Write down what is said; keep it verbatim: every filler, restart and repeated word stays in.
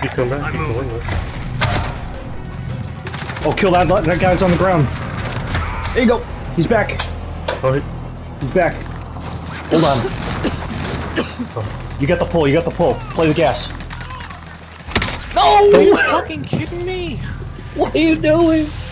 You come back, keep going, man. Oh, kill that, that guy's on the ground. There you go. He's back. Alright. He's back. Hold on. You got the pull, you got the pull. Play the gas. No! Are you fucking kidding me? What are you doing?